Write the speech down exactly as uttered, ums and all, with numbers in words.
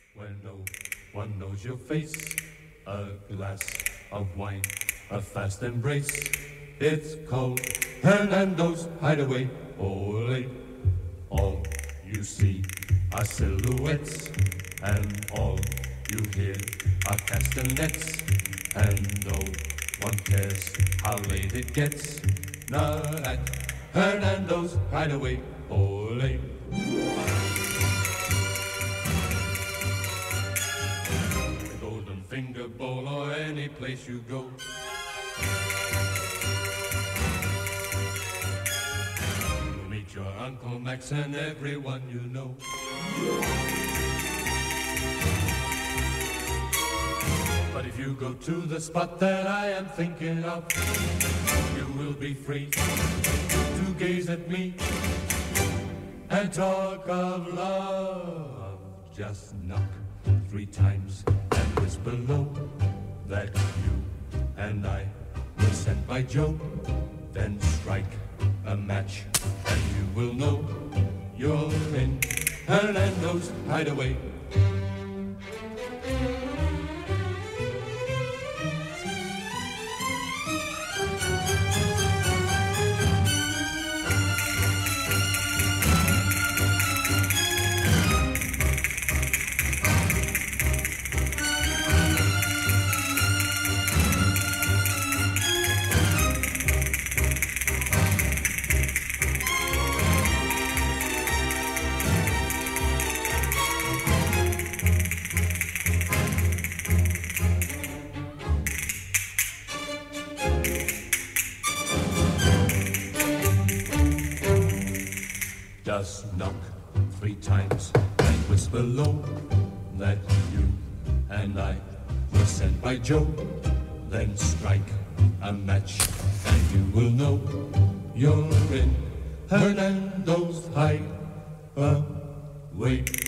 When no one knows your face, a glass of wine, a fast embrace. It's called Hernando's Hideaway. Ole, all you see are silhouettes, and all you hear are castanets. And no one cares how late it gets, not at Hernando's Hideaway. Ole. Golden Finger Bowl or any place you go, you'll meet your Uncle Max and everyone you know. But if you go to the spot that I am thinking of, you will be free to gaze at me and talk of love. Just knock three times and whisper low that you and I were sent by Joe. Then strike a match and you will know you're in Hernando's Hideaway. Just knock three times and whisper low that you and I were sent by Joe. Then strike a match and you will know you're in Hernando's Hideaway.